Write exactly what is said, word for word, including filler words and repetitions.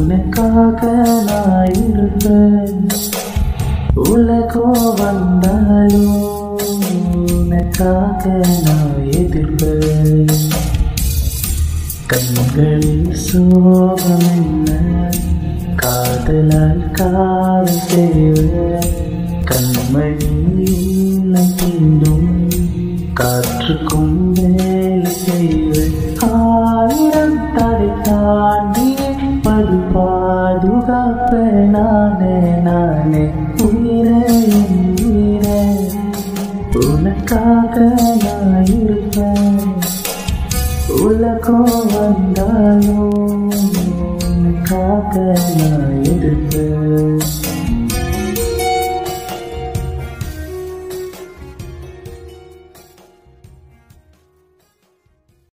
உனக்காக நான் இருப்பேன். உலகம் வந்தாலும் உனக்காக நான் எதிர்ப்பேன். கண்களில் சோகம் என்ன, காதலால் காதல் செய்வேன். கண்மணி உள்ளம் தீண்டும் காற்றுக்கும் வேலை செய்வேன். ஆயிரம் தடை தாண்டி பது பாதுகாப்ப நானே நானே உயிரே உயிரே உனக்காக நான் இருப்பேன். உலகம் வந்தாலும் உனக்காக நான் இருப்பேன்.